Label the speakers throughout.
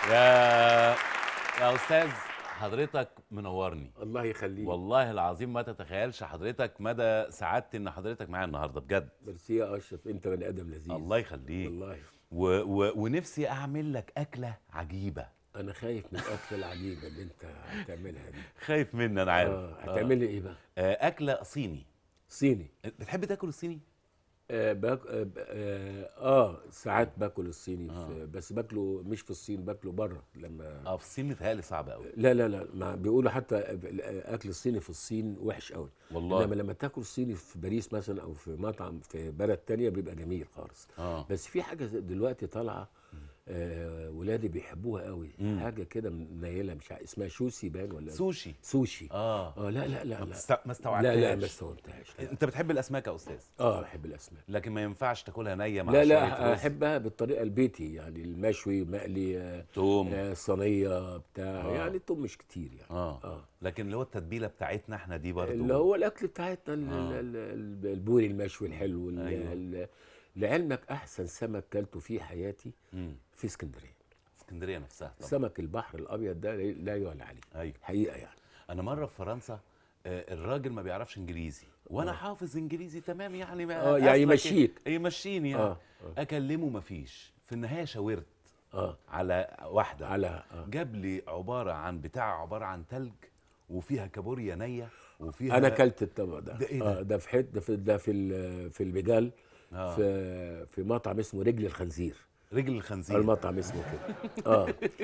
Speaker 1: يا يا استاذ، حضرتك منورني.
Speaker 2: الله يخليك.
Speaker 1: والله العظيم ما تتخيلش حضرتك مدى سعادتي ان حضرتك معايا النهارده بجد.
Speaker 2: ميرسي يا اشرف، انت بني ادم لذيذ.
Speaker 1: الله يخليك.
Speaker 2: والله
Speaker 1: ونفسي اعمل لك اكله عجيبه.
Speaker 2: انا خايف من الاكله العجيبه اللي انت هتعملها دي.
Speaker 1: خايف مني انا عارف.
Speaker 2: هتعمل لي ايه بقى؟
Speaker 1: اكله صيني.
Speaker 2: صيني.
Speaker 1: بتحب تاكل الصيني؟
Speaker 2: ساعات باكل الصيني بس باكله مش في الصين، باكله بره لما
Speaker 1: في الصين متهيألي صعب قوي.
Speaker 2: لا ما بيقولوا حتى الاكل الصيني في الصين وحش قوي
Speaker 1: والله.
Speaker 2: انما لما تاكل صيني في باريس مثلا او في مطعم في بلد تانية بيبقى جميل خالص. بس في حاجه دلوقتي طالعه، ولادي بيحبوها قوي. حاجه كده منيله مش عارف اسمها شوسي باين ولا
Speaker 1: سوشي.
Speaker 2: سوشي.
Speaker 1: لا ما استوعبتهاش.
Speaker 2: لا ما استوعبتهاش.
Speaker 1: انت بتحب الاسماك يا استاذ؟
Speaker 2: بحب الاسماك.
Speaker 1: لكن ما ينفعش تاكلها نيه مع
Speaker 2: لا احبها بالطريقه البيتي، يعني المشوي مقلي،
Speaker 1: توم،
Speaker 2: صينيه بتاع يعني التوم مش كتير يعني.
Speaker 1: لكن اللي هو التتبيله بتاعتنا احنا دي برضه
Speaker 2: اللي هو الاكل بتاعتنا البوري المشوي الحلو. لعلمك احسن سمك كلته في حياتي في اسكندريه.
Speaker 1: اسكندريه نفسها طبعا.
Speaker 2: سمك البحر الابيض ده لا يعلى عليه.
Speaker 1: ايوه
Speaker 2: حقيقه يعني.
Speaker 1: انا مره في فرنسا، الراجل ما بيعرفش انجليزي وانا حافظ انجليزي تمام يعني
Speaker 2: يعني يمشيك.
Speaker 1: يمشيني يعني. اكلمه مفيش، في النهايه شاورت على واحده جاب لي عباره عن تلج وفيها كابوريا نيه وفيها.
Speaker 2: انا اكلت الطبق ده.
Speaker 1: ده ايه ده؟
Speaker 2: ده في حته في البجال. في مطعم اسمه رجل الخنزير.
Speaker 1: رجل الخنزير.
Speaker 2: المطعم اسمه كده.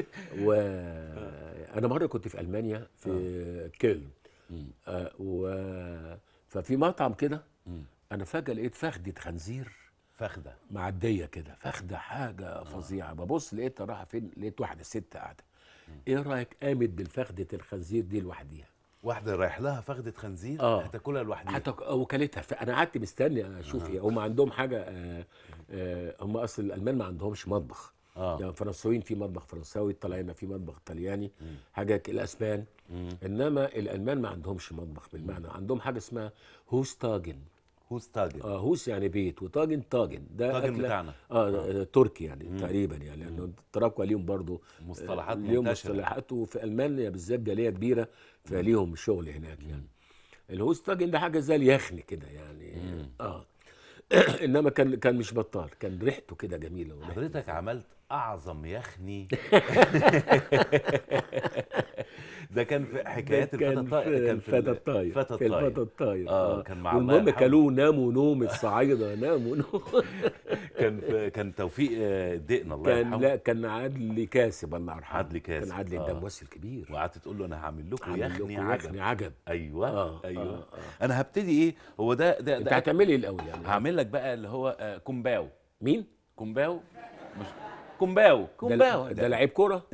Speaker 2: وانا مره كنت في المانيا في كيلن. ففي مطعم كده انا فجاه لقيت فخده خنزير.
Speaker 1: فخده
Speaker 2: معديه كده، فخده حاجه فظيعه. ببص لقيتها رايحه فين، لقيت واحده ست قاعده. ايه رايك قامت بالفخده الخنزير دي لوحديها؟
Speaker 1: واحده رايح لها فخده خنزير هتاكلها لوحديها.
Speaker 2: وكلتها. انا قعدت مستني اشوف ايه. هم عندهم حاجه، هم اصل الالمان ما عندهمش مطبخ. يعني الفرنساويين في مطبخ فرنساوي، الطلاينه في مطبخ طلياني، حاجه الاسبان. انما الالمان ما عندهمش مطبخ بالمعنى. عندهم حاجه اسمها هوستاجن.
Speaker 1: هوستاجن.
Speaker 2: هوس يعني بيت، وطاجن ده
Speaker 1: طاجن بتاعنا.
Speaker 2: تركي يعني تقريبا يعني، لانه التراكوة ليهم برضو
Speaker 1: مصطلحات
Speaker 2: ليهم
Speaker 1: منتشره.
Speaker 2: مصطلحات، وفي المانيا بالذات جاليه كبيره فليهم شغل هناك يعني. الهوستاجن ده حاجه زي اليخن كده يعني. انما كان مش بطال، كان ريحته كده جميله.
Speaker 1: حضرتك عملت اعظم يخني. ده كان في حكايات الفتى الطاير.
Speaker 2: كان في الفتى الطاير.
Speaker 1: كان مع الله
Speaker 2: والمهم
Speaker 1: يرحمه.
Speaker 2: كلوه ناموا نوم الصعايده. ناموا نوم.
Speaker 1: كان توفيق الدقن الله يرحمه.
Speaker 2: لا كان عدلي كاسب الله يرحمه.
Speaker 1: عدلي كاسب.
Speaker 2: كان عدلي ده ممثل كبير.
Speaker 1: وقعدت تقول له انا هعمل لكم يخني
Speaker 2: عجب.
Speaker 1: ايوه. ايوه. انا هبتدي ايه هو ده
Speaker 2: انت هتعمل ايه الاول يعني؟
Speaker 1: هعمل لك بقى اللي هو كومباو.
Speaker 2: مين؟
Speaker 1: كومباو. مش كومباو
Speaker 2: ده لعيب كوره.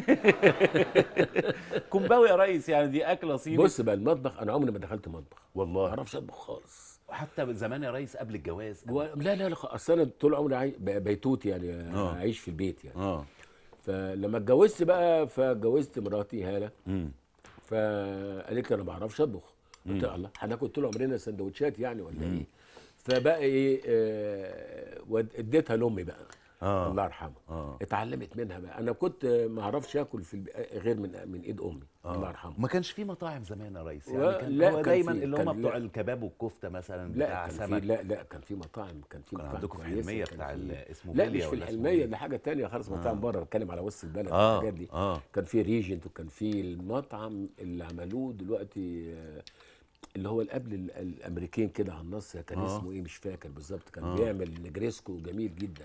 Speaker 1: كومباو يا ريس، يعني دي اكله صيني.
Speaker 2: بص بقى، المطبخ انا عمري ما دخلت مطبخ
Speaker 1: والله،
Speaker 2: ما اعرفش اطبخ خالص.
Speaker 1: وحتى زمان يا ريس قبل الجواز
Speaker 2: لا اصل انا طول عمري بيتوت يعني. عايش في البيت يعني. فلما اتجوزت بقى، فاتجوزت مراتي هاله. فقالت لي انا ما بعرفش اطبخ. قلت لها الله، هناكل طول عمرنا سندوتشات يعني ولا ايه؟ فبقى ايه، اديتها لامي بقى. الله يرحمها. اتعلمت منها بقى. انا كنت ما اعرفش اكل غير من ايد امي. الله يرحمها.
Speaker 1: ما كانش في مطاعم زمان يا ريس يعني. كان هو دايما اللي هم بتوع الكباب والكفته مثلا بتاع سمك.
Speaker 2: لا كان في مطاعم. كان
Speaker 1: عندكم في الحلميه بتاع اسمه
Speaker 2: لا مش في الحلميه، ده حاجه ثانيه خالص. مطاعم بره، بتكلم على وسط البلد الحاجات دي. كان في ريجنت، وكان في المطعم اللي عملوه دلوقتي اللي هو قبل الامريكان كده على النص. كان اسمه ايه مش فاكر بالظبط. كان بيعمل نجريسكو جميل جدا.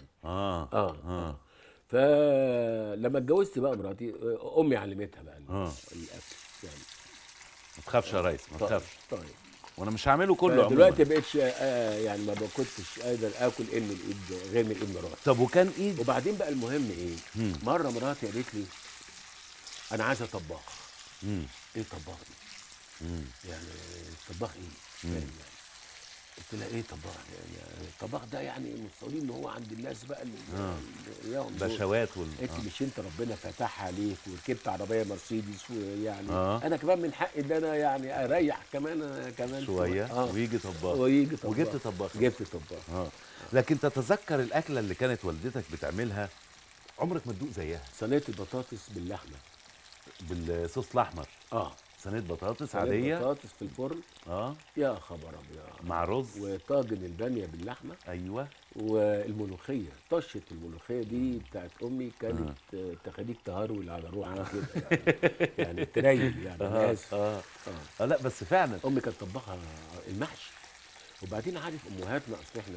Speaker 2: فلما اتجوزت بقى مراتي، امي علمتها بقى الاكل يعني.
Speaker 1: ما تخافش يا ريس، ما تخافش. طيب وانا مش هعمله كله عموما.
Speaker 2: دلوقتي بقتش يعني ما كنتش قادر اكل غير من ايد مراتي.
Speaker 1: طب وكان ايه؟
Speaker 2: وبعدين بقى المهم ايه، مره مراتي قالت لي انا عايزه طباخ. ايه طباخ دي؟ يعني طباخ ايه؟ يعني قلت لها ايه طباخ؟ يعني الطباخ ده يعني متصورين ان هو عند الناس بقى اللي
Speaker 1: بشوات
Speaker 2: قلت مش انت ربنا فتحها عليك وركبت عربيه مرسيدس ويعني انا كمان من حقي ان انا يعني اريح كمان
Speaker 1: شويه. ويجي طباخ. وجبت طباخ.
Speaker 2: جبت طباخ.
Speaker 1: لكن تتذكر الاكله اللي كانت والدتك بتعملها عمرك ما تدوق زيها.
Speaker 2: صينيه البطاطس باللحمه
Speaker 1: بالصوص الاحمر. صينيه بطاطس عاديه،
Speaker 2: بطاطس في الفرن. يا خبر ابيض.
Speaker 1: مع رز.
Speaker 2: وطاجن الباميه باللحمه.
Speaker 1: ايوه.
Speaker 2: والملوخيه، طشه الملوخيه دي بتاعت امي كانت تخليك تهرول على روحك كده يعني تريل يعني. انا اسف.
Speaker 1: لا بس فعلا
Speaker 2: امي كانت طباخه المحشي. وبعدين عارف امهاتنا اصل احنا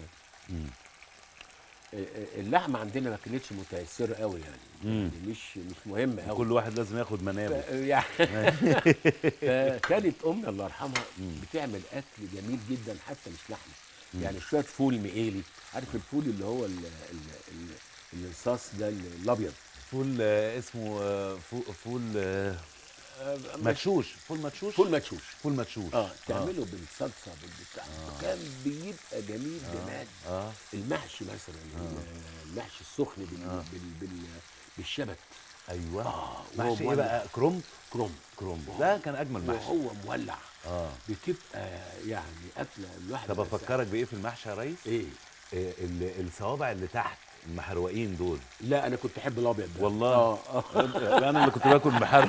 Speaker 2: اللحمه عندنا ما كانتش متاثره قوي يعني مش مهمه قوي.
Speaker 1: كل واحد لازم ياخد منابه
Speaker 2: يعني فكانت امي الله يرحمها بتعمل اكل جميل جدا حتى مش لحمه. يعني شويه فول مقيلي، عارف الفول اللي هو الصاص ده الابيض،
Speaker 1: فول اسمه فول مدشوش. فول مدشوش.
Speaker 2: تعمله بالصلصه بالبتاع. كان بيبقى جميل جمال. المحشي مثلا المحشي السخن بالشبت.
Speaker 1: ايوه. محشي ايه بقى؟ كرنب ده كان اجمل محشي
Speaker 2: وهو مولع. بتبقى يعني اكله الواحد.
Speaker 1: طب افكرك بايه في المحشي يا ريس؟
Speaker 2: ايه
Speaker 1: الصوابع اللي تحت المحروقين دول.
Speaker 2: لا انا كنت احب الابيض ده
Speaker 1: والله. انا اللي كنت باكل محروق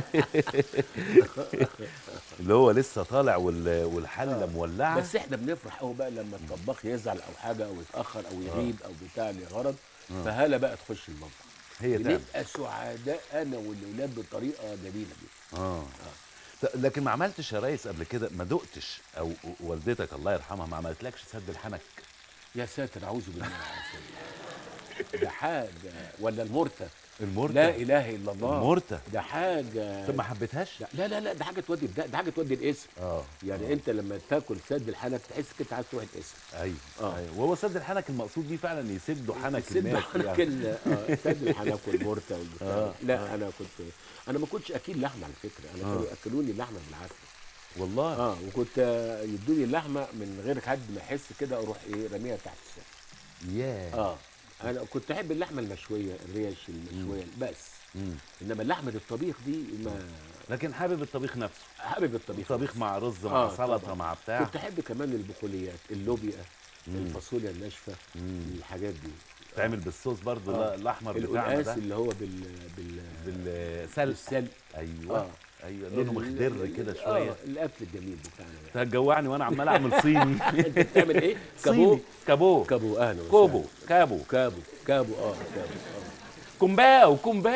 Speaker 1: اللي هو لسه طالع والحله مولعه.
Speaker 2: بس احنا بنفرح قوي بقى لما الطباخ يزعل او حاجه او يتاخر او يغيب او بتاع لغرض. فهلا بقى تخش المطبخ
Speaker 1: هي
Speaker 2: بنبقى سعداء انا والاولاد بطريقه جميله جدا.
Speaker 1: لكن ما عملتش يا ريس قبل كده؟ ما دقتش او والدتك الله يرحمها ما عملتلكش سد الحنك؟
Speaker 2: يا ساتر اعوذ بالله. ده حاجه. ولا المرتة. لا اله الا الله.
Speaker 1: المرتة
Speaker 2: ده حاجه.
Speaker 1: طب ما حبيتهاش؟
Speaker 2: لا ده حاجه تودي ده حاجه تودي الاسم. يعني انت لما تاكل سد الحنك تحس كده عايز تروح الاسم.
Speaker 1: ايوه. وهو سد الحنك المقصود بيه فعلا يسدوا حنك الناس
Speaker 2: يعني. سد الحنك والمرتة والبتاع. لا انا ما كنتش اكيل لحمه على فكره. انا كانوا ياكلوني اللحمه بالعافيه
Speaker 1: والله.
Speaker 2: وكنت يدوني اللحمه من غير حد ما يحس كده اروح راميها تحت السقف. انا كنت احب اللحمه المشويه الريش المشويه بس. انما اللحمه الطبيخ دي ما.
Speaker 1: لكن حابب الطبيخ نفسه.
Speaker 2: حابب الطبيخ
Speaker 1: مع رز مع سلطه
Speaker 2: طبعا.
Speaker 1: مع بتاع.
Speaker 2: كنت احب كمان البقوليات، اللوبيا، الفاصوليا الناشفه، الحاجات دي
Speaker 1: تعمل بالصوص برضو الاحمر بتاعنا ده
Speaker 2: اللي هو
Speaker 1: بالسلق. ايوه. لونه مخضر كده شويه.
Speaker 2: الاكل الجميل بتاعنا
Speaker 1: انت هتجوعني وانا عمال اعمل صيني.
Speaker 2: انت بتعمل ايه؟
Speaker 1: كابو
Speaker 2: اهلا
Speaker 1: كابو
Speaker 2: كابو
Speaker 1: كومباو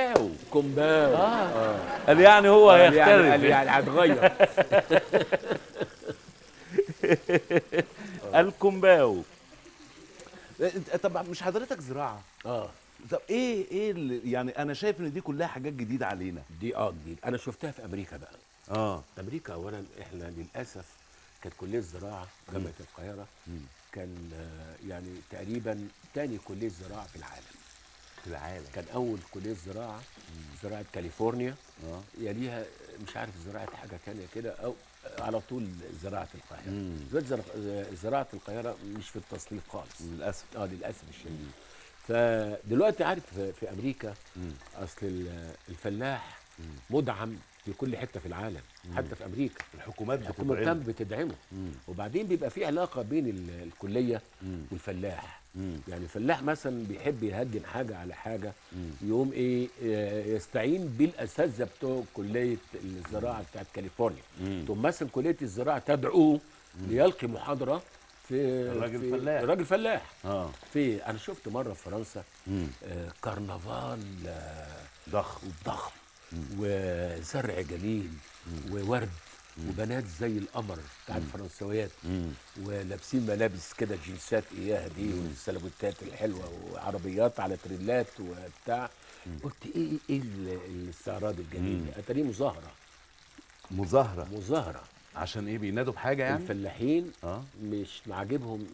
Speaker 1: قال يعني هو هيختلف
Speaker 2: يعني هتغير.
Speaker 1: الكومباو. طب مش حضرتك زراعه؟ طب ايه يعني انا شايف ان دي كلها حاجات جديده علينا.
Speaker 2: دي جديد. انا شفتها في امريكا بقى. امريكا اولا احنا للاسف كانت كليه الزراعه جامعه القاهره كان يعني تقريبا تاني كليه زراعه في العالم. كان اول كليه زراعه زراعه كاليفورنيا. يليها مش عارف زراعه حاجه ثانيه كده او على طول زراعه القاهره. دلوقتي زراعه القاهره مش في التصنيف خالص
Speaker 1: للاسف.
Speaker 2: للاسف الشديد. فدلوقتي عارف في امريكا اصل الفلاح مدعم في كل حته في العالم. حتى في امريكا
Speaker 1: الحكومات
Speaker 2: بتدعمه. وبعدين بيبقى في علاقه بين الكليه والفلاح. يعني الفلاح مثلا بيحب يهجن حاجه على حاجه يقوم يستعين بالاساتذه بتوع كليه الزراعه بتاعت كاليفورنيا. ثم مثلا كليه الزراعه تدعوه ليلقي محاضره في الراجل فلاح. في انا شفت مره في فرنسا كرنفال ضخم وزرع جميل وورد وبنات زي القمر بتاع الفرنسويات ولابسين ملابس كده جنسات اياها دي والسلبوتات الحلوه وعربيات على تريلات وبتاع. قلت ايه الاستعراض الجميل ده؟ اتاريه مظاهره
Speaker 1: عشان ايه؟ بينادوا بحاجه يعني؟
Speaker 2: الفلاحين مش عاجبهم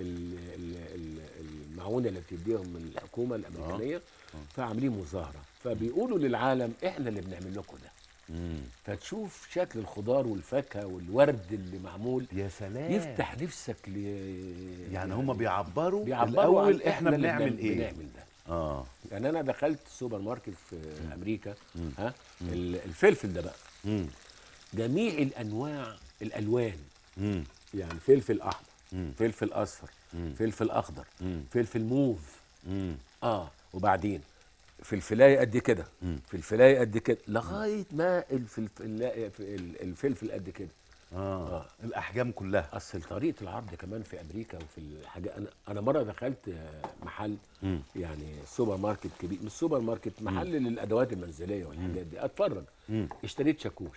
Speaker 2: المعونه اللي بتديهم من الحكومه الامريكانيه. فعاملين مظاهره فبيقولوا للعالم احنا اللي بنعمل لكم ده. فتشوف شكل الخضار والفاكهه والورد اللي معمول
Speaker 1: يا سلام
Speaker 2: يفتح نفسك
Speaker 1: يعني هم بيعبروا الاول احنا بنعمل ايه.
Speaker 2: بنعمل ده. يعني انا دخلت سوبر ماركت في امريكا الفلفل ده بقى جميع الالوان. يعني فلفل احمر، فلفل اصفر، فلفل اخضر، فلفل موف. وبعدين فلفلايه قد كده، فلفلايه قد كده، لغايه ما الفلفل قد كده.
Speaker 1: الاحجام كلها.
Speaker 2: اصل طريقه العرض كمان في امريكا وفي الحاجات، انا مره دخلت محل، يعني سوبر ماركت كبير، مش سوبر ماركت، محل للادوات المنزليه والحاجات دي، اتفرج. اشتريت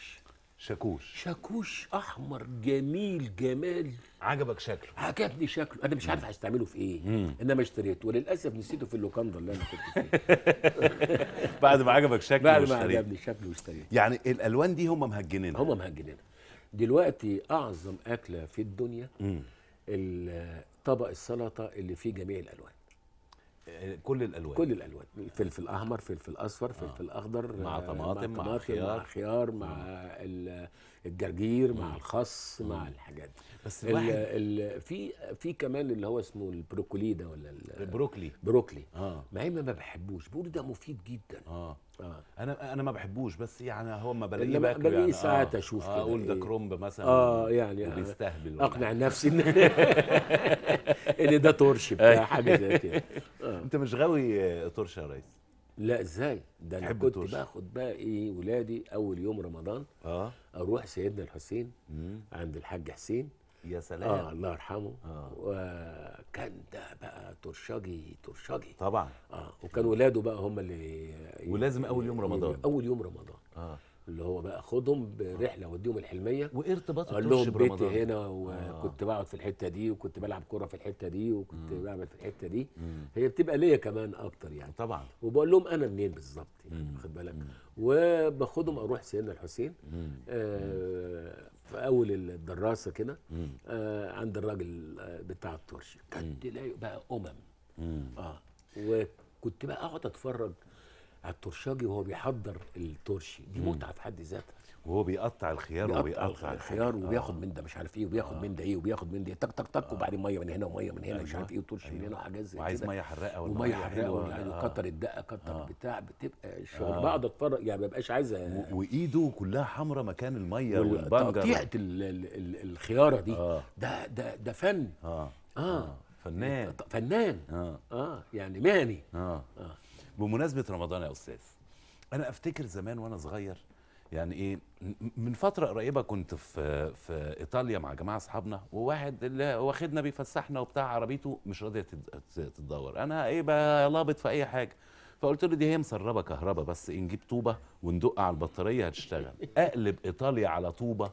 Speaker 2: شاكوش احمر جميل جمال.
Speaker 1: عجبك شكله؟
Speaker 2: عجبني شكله، انا مش عارف هستعمله في ايه، انما اشتريته، وللاسف نسيته في اللوكاندا اللي انا كنت فيه.
Speaker 1: بعد ما عجبك شكله
Speaker 2: بعد ما عجبني شكله واشتريته.
Speaker 1: يعني الالوان دي هم مهجنينها.
Speaker 2: دلوقتي اعظم اكله في الدنيا طبق السلطه اللي فيه جميع الالوان،
Speaker 1: كل
Speaker 2: الالوان، الفلفل الاحمر، فلفل اصفر، فلفل اخضر،
Speaker 1: مع طماطم،
Speaker 2: مع خيار، مع الجرجير، مع الخس، مع الحاجات دي.
Speaker 1: بس
Speaker 2: في كمان اللي هو اسمه البروكولي ده، ولا
Speaker 1: بروكلي.
Speaker 2: مع اني ما بحبوش، بيقولوا ده مفيد جدا.
Speaker 1: انا ما بحبوش، بس يعني هو ما بلاقيه باكله
Speaker 2: يعني ساعات اشوف كده،
Speaker 1: اقول ده كرومب مثلا،
Speaker 2: يعني
Speaker 1: بيستهبل،
Speaker 2: اقنع نفسي ان ده ترش بتاع حاجه زي كده.
Speaker 1: انت مش غاوي ترش يا ريس؟
Speaker 2: لا، ازاي ده؟ انا كنت باخد بقى ايه ولادي اول يوم رمضان، اروح سيدنا الحسين عند الحاج حسين،
Speaker 1: يا سلام،
Speaker 2: الله يرحمه. وكان ده بقى ترشجي
Speaker 1: طبعا.
Speaker 2: وكان ولاده بقى هم اللي
Speaker 1: ولازم اول يوم رمضان
Speaker 2: اللي هو بقى خدهم برحله وديهم الحلميه.
Speaker 1: وايه ارتباط
Speaker 2: الترش برمضان؟ بيتي هنا، وكنت بقعد في الحته دي، وكنت بلعب كوره في الحته دي، وكنت بعمل في الحته دي. هي بتبقى ليا كمان اكتر يعني
Speaker 1: طبعا.
Speaker 2: وبقول لهم انا منين بالظبط يعني، واخد بالك. وباخدهم اروح سيدنا الحسين في اول الدراسه كده، عند الراجل بتاع الترش. كان تلاقي بقى وكنت بقى اقعد اتفرج على الترشاجي وهو بيحضر الترشي. دي متعه في حد ذاتها،
Speaker 1: وهو بيقطع الخيار
Speaker 2: وبياخد من ده مش عارف ايه، وبياخد من ده ايه، وبياخد من ده تك تك تك، وبعدين ميه من هنا وميه من هنا، مش عارف ايه، وترشي من هنا وحاجات زي كده،
Speaker 1: وعايز ميه حراقه
Speaker 2: وميه حراقه، وكتر الدقه، كتر بتاع، بتبقى الشغل. بقعد اتفرج يعني، ما ببقاش عايزه.
Speaker 1: وايده كلها حمراء مكان الميه والبنجر،
Speaker 2: تقطيعه الخياره دي. ده فن. فنان. يعني مهني.
Speaker 1: بمناسبة رمضان يا أستاذ، أنا أفتكر زمان وأنا صغير، يعني إيه، من فترة قريبة كنت في إيطاليا مع جماعة أصحابنا، وواحد اللي واخدنا بيفسحنا وبتاع، عربيته مش راضية تتدور. أنا إيه بقى لابط في أي حاجة، فقلت له دي هي مسربة كهرباء، بس نجيب طوبة وندق على البطارية هتشتغل. أقلب إيطاليا على طوبة.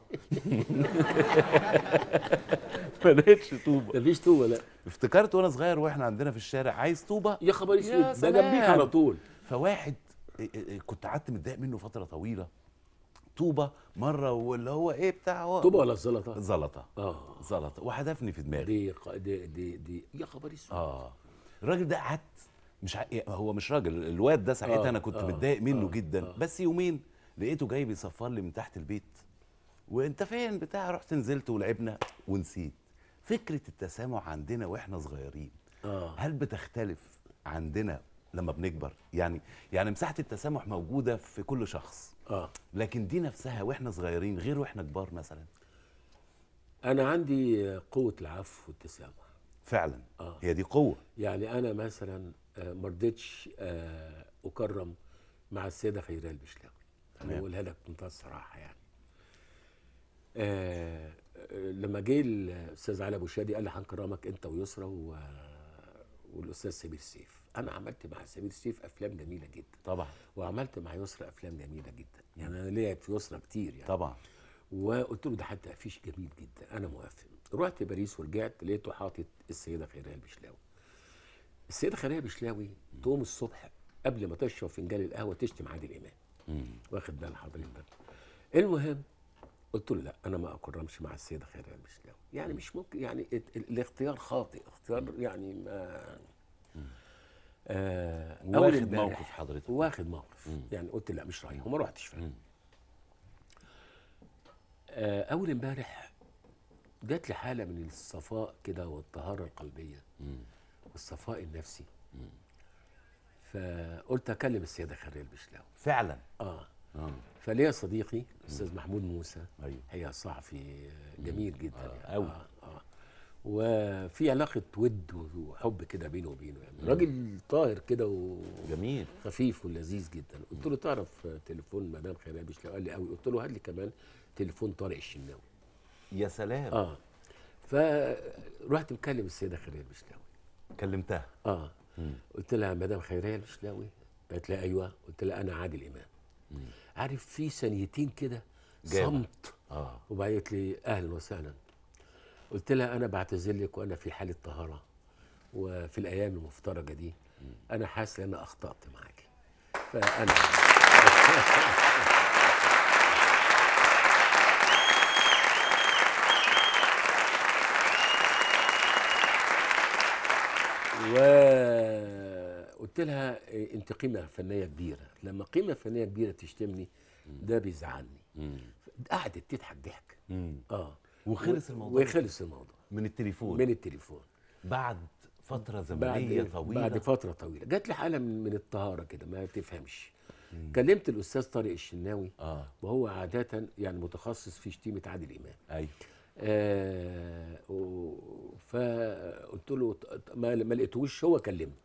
Speaker 1: ما لقيتش طوبة،
Speaker 2: مفيش طوبة. لا،
Speaker 1: افتكرت وانا صغير واحنا عندنا في الشارع عايز طوبة،
Speaker 2: يا خبر اسود، ده جنبيك على طول.
Speaker 1: فواحد كنت قعدت متضايق منه فترة طويلة، طوبة مرة، واللي هو ايه بتاع
Speaker 2: طوبة ولا الزلطة؟
Speaker 1: زلطة، وحدفني في دماغي.
Speaker 2: دي يا خبر اسود.
Speaker 1: الراجل ده قعدت هو مش راجل، الواد ده ساعتها انا كنت متضايق منه جدا. بس يومين لقيته جاي بيصفر لي من تحت البيت، وانت فين بتاع، رحت نزلت ولعبنا ونسيت. فكرة التسامح عندنا واحنا صغيرين هل بتختلف عندنا لما بنكبر؟ يعني مساحة التسامح موجودة في كل شخص، لكن دي نفسها واحنا صغيرين غير واحنا كبار مثلا.
Speaker 2: انا عندي قوة العفو والتسامح فعلا.
Speaker 1: هي دي قوة.
Speaker 2: يعني انا مثلا ما رضيتش اكرم مع السيدة خيرية البشلاوي، انا بقولها لك بمنتهى الصراحة يعني. لما جه الاستاذ علي ابو شادي قال لي هنكرمك انت ويسرى والاستاذ سمير سيف. انا عملت مع سمير سيف افلام جميله جدا
Speaker 1: طبعا،
Speaker 2: وعملت مع يسرى افلام جميله جدا، يعني انا ليا في يسرى كتير يعني
Speaker 1: طبعا.
Speaker 2: وقلت له ده حتى افيش جميل جدا، انا موافق. رحت باريس ورجعت لقيته حاطط السيده خيرية البشلاوي. السيده خيرية البشلاوي تقوم الصبح قبل ما تشرب فنجان القهوه تشتم عادل امام. واخد بال حضرتك؟ المهم قلت له لا، انا ما اكرمش مع السيده خيرية البشلاوي، يعني مش ممكن، يعني الاختيار خاطئ، اختيار يعني ما
Speaker 1: واخد موقف حضرتك،
Speaker 2: واخد موقف يعني قلت لا مش رايح وما رحتش فعلا. اول امبارح جات لي حاله من الصفاء كده والطهاره القلبيه والصفاء النفسي، فقلت اكلم السيده خيرية البشلاوي
Speaker 1: فعلا.
Speaker 2: فليا صديقي الاستاذ محمود موسى، هي صحفي جميل جدا يعني. وفي علاقه ود وحب كده بينه وبينه، يعني راجل طاهر كده
Speaker 1: جميل
Speaker 2: وخفيف ولذيذ جدا. قلت له تعرف تليفون مدام خيريه بشلاوي؟ قال لي قوي. قلت له هات لي كمان تليفون طارق الشناوي.
Speaker 1: يا سلام.
Speaker 2: فرحت مكلم السيده خيريه بشلاوي.
Speaker 1: كلمتها؟
Speaker 2: قلت لها مدام خيريه البشلاوي؟ قالت لي ايوه. قلت لها انا عادل امام. عارف في ثانيتين كده صمت. وبعدين قالت لي اهلا وسهلا. قلت لها انا بعتذر لك وانا في حاله طهاره، وفي الايام المفترجه دي انا حاسس ان انا اخطات معاكي. فانا وقلت لها انت قيمه فنيه كبيره، لما قيمه فنيه كبيره تشتمني ده بيزعلني. قعدت تضحك ضحك.
Speaker 1: وخلص الموضوع.
Speaker 2: وخلص الموضوع
Speaker 1: من التليفون.
Speaker 2: من التليفون
Speaker 1: بعد فتره زمنيه طويله.
Speaker 2: بعد فتره طويله جات لي حاله من الطهاره كده ما تفهمش. كلمت الاستاذ طارق الشناوي وهو عاده يعني متخصص في شتيمه عادل امام.
Speaker 1: ايوه.
Speaker 2: فقلت له ما لقيتوش، هو كلمني.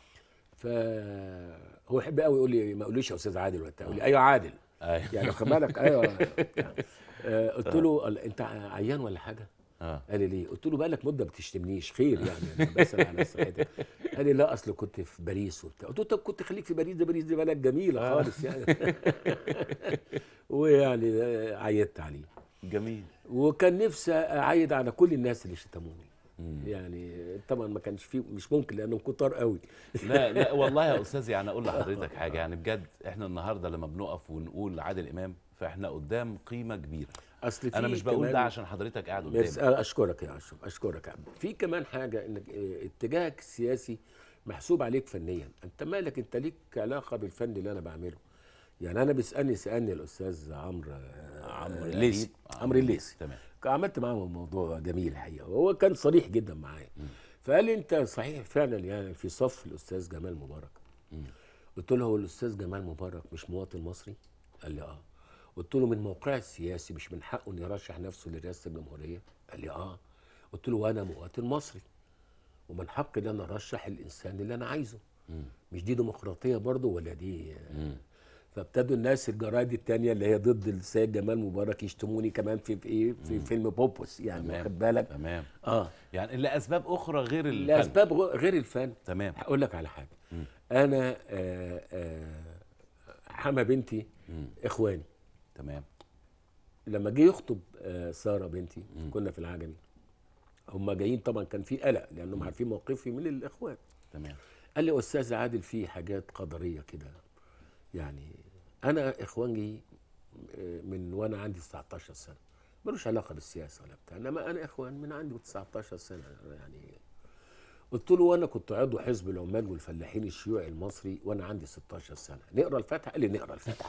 Speaker 2: فهو يحب قوي يقول لي ما يقوليش يا استاذ عادل ولا يقول لي ايوه عادل. يعني خد بالك. ايوه. قلت له انت عيان ولا حاجه؟ قال لي ليه؟ قلت له بقالك مده ما بتشتمنيش، خير يعني انا بسال على صحتك. قال لي لا اصل كنت في باريس وبتاع. قلت له طب كنت خليك في باريس، ده باريس دي بلد جميله خالص يعني. ويعني عيدت عليه.
Speaker 1: جميل.
Speaker 2: وكان نفسي اعيد على كل الناس اللي شتموني. يعني طبعا ما كانش فيه، مش ممكن لانهم كتار قوي.
Speaker 1: لا والله يا استاذ، يعني اقول لحضرتك حاجه، يعني بجد احنا النهارده لما بنقف ونقول عادل امام فاحنا قدام قيمه كبيره.
Speaker 2: اصل
Speaker 1: انا مش بقول ده عشان حضرتك قاعد قدامي.
Speaker 2: اشكرك يا اشرف، اشكرك يا عم. في كمان حاجه انك اتجاهك السياسي محسوب عليك فنيا. انت مالك؟ انت ليك علاقه بالفن اللي انا بعمله. يعني انا سالني الاستاذ عمرو الليثي. عمرو الليثي.
Speaker 1: تمام.
Speaker 2: عملت معاه موضوع جميل الحقيقه، وهو كان صريح جدا معايا. فقال لي انت صحيح فعلا يعني في صف الاستاذ جمال مبارك. قلت له هو الاستاذ جمال مبارك مش مواطن مصري؟ قال لي اه. قلت له من موقعه السياسي مش من حقه انه يرشح نفسه لرئاسه الجمهوريه؟ قال لي اه. قلت له وانا مواطن مصري ومن حقي ان انا ارشح الانسان اللي انا عايزه. مش دي ديمقراطيه برضه ولا دي؟ فابتدوا الناس الجرايد التانية اللي هي ضد السيد جمال مبارك يشتموني كمان في ايه؟ في فيلم بوبوس يعني. واخد بالك؟
Speaker 1: تمام. يعني لاسباب اخرى غير الفن.
Speaker 2: لاسباب غير الفن.
Speaker 1: تمام.
Speaker 2: هقول لك على حاجه. انا حما بنتي اخواني.
Speaker 1: تمام.
Speaker 2: لما جه يخطب ساره بنتي كنا في العجمي، هم جايين طبعا كان في قلق لانهم عارفين موقفي من الاخوان.
Speaker 1: تمام.
Speaker 2: قال لي استاذ عادل في حاجات قدريه كده، يعني انا اخواني من وانا عندي 19 سنه، ملوش علاقه بالسياسه ولا بتاع، انما انا اخوان من عندي 19 سنه يعني. قلت له وانا كنت عضو حزب العمال والفلاحين الشيوعي المصري وانا عندي 16 سنه، نقرا الفاتحه؟ قال لي نقرا الفاتحه.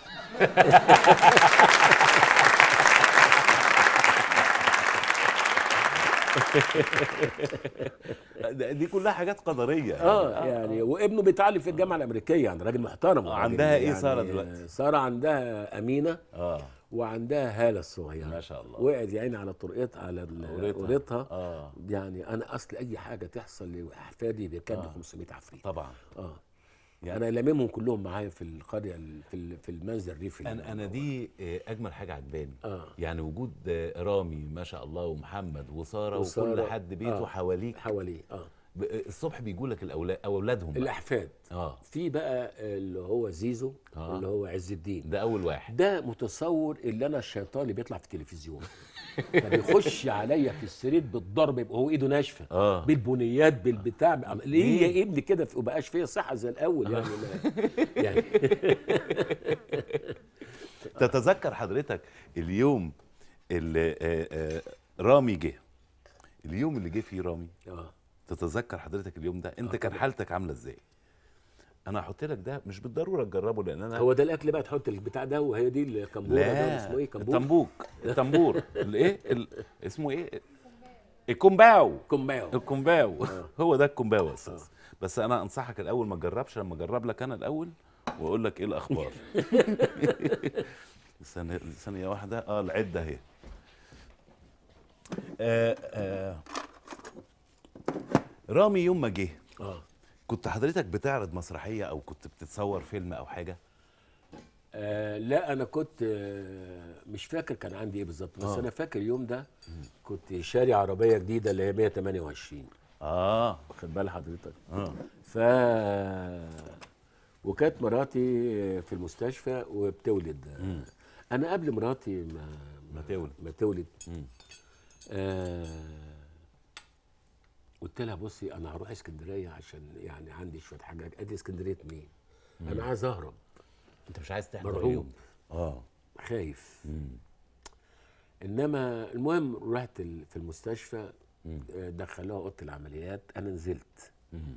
Speaker 1: دي كلها حاجات قدريه
Speaker 2: يعني وابنه بيتعلم في الجامعه الامريكيه، يعني راجل محترم.
Speaker 1: عندها ايه
Speaker 2: يعني
Speaker 1: ساره دلوقتي؟
Speaker 2: ساره عندها امينه وعندها هاله الصغيره
Speaker 1: ما شاء الله.
Speaker 2: وقعت يا عيني على طرقتها على قريتها. يعني انا اصل اي حاجه تحصل لاحفادي بيركب لي 500 عفريت
Speaker 1: طبعا.
Speaker 2: يعني انا لاممهم كلهم معايا في القريه في المنزل الريفي.
Speaker 1: انا دي اجمل حاجه عجباني. يعني وجود رامي ما شاء الله ومحمد وساره وكل حد بيته حواليه الصبح بيجوا لك اولادهم
Speaker 2: الاحفاد. في بقى اللي هو زيزو اللي هو عز الدين،
Speaker 1: ده اول واحد.
Speaker 2: ده متصور اللي انا الشيطان اللي بيطلع في التلفزيون. فبيخش عليا في السرير بالضرب، يبقى هو ايده ناشفه بالبنيات بالبتاع. ليه يا ابني كده؟ وبقاش فيا صحه زي الاول يعني. يعني
Speaker 1: تتذكر حضرتك اليوم اللي رامي جه، اليوم اللي جه فيه رامي؟ تتذكر حضرتك اليوم ده؟ انت كان حالتك عامله ازاي؟ انا هحط لك ده، مش بالضروره تجربه لان انا
Speaker 2: هو ده الاكل بقى، تحط البتاع ده وهي دي الكمبوره. ده اسمه ايه؟
Speaker 1: كمبوك. التنبور. الايه اسمه ايه؟ الكومباو. الكومباو. هو ده الكومباو يا استاذ. بس انا انصحك الاول ما تجربش، لما اجرب لك انا الاول واقول لك ايه الاخبار. ثانيه واحده. العده اهي. رامي يوم ما جه كنت حضرتك بتعرض مسرحيه او كنت بتتصور فيلم او حاجه؟
Speaker 2: لا انا كنت مش فاكر كان عندي ايه بالظبط، بس انا فاكر اليوم ده كنت شاري عربيه جديده اللي هي 128. واخد بال حضرتك؟ ف وكانت مراتي في المستشفى وبتولد. انا قبل مراتي ما تولد قلت لها بصي انا هروح اسكندريه عشان يعني عندي شويه حاجات. قالت لي اسكندريه مين؟ انا عايز اهرب.
Speaker 1: انت مش عايز تحضر
Speaker 2: مرعوب
Speaker 1: اليوم؟
Speaker 2: خايف. انما المهم رحت في المستشفى، دخلوها اوضه العمليات. انا نزلت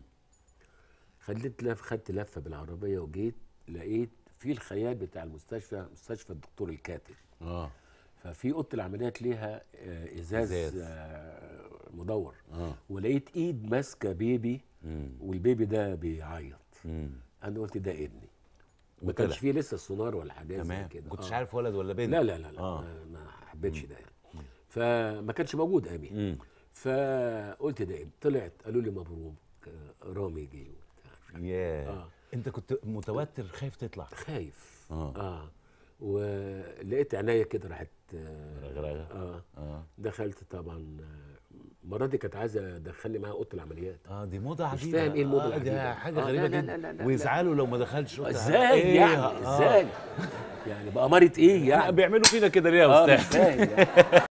Speaker 2: خدت لفه بالعربيه وجيت لقيت في الخيال بتاع المستشفى، مستشفى الدكتور الكاتب. ففي اوضه العمليات ليها ازاز مدور. ولقيت ايد ماسكه بيبي، والبيبي ده بيعيط. انا قلت ده ابني. ما كانش فيه لسه السونار ولا حاجات زي كده.
Speaker 1: ما كنتش عارف ولد ولا بنت؟
Speaker 2: لا لا لا, لا. ما حبيتش ده يعني. فما كانش موجود ابي. فقلت ده ابني. طلعت قالوا لي مبروك رامي جه.
Speaker 1: انت كنت متوتر خايف تطلع؟
Speaker 2: خايف. ولقيت عينيا كده راحت
Speaker 1: رغرغه.
Speaker 2: دخلت طبعا. مراتي كانت عايزه تدخلني معاها اوضه العمليات.
Speaker 1: دي موضه عجيبه.
Speaker 2: مش فاهم ايه الموضه العجيبه.
Speaker 1: دي حاجه غريبه جدا. ويزعلوا لو ما دخلتش اوضه.
Speaker 2: ازاي يعني؟ ازاي يعني بأمارة ايه يعني؟
Speaker 1: بيعملوا فينا كده ليه يا استاذ؟
Speaker 2: مش فاهم يعني.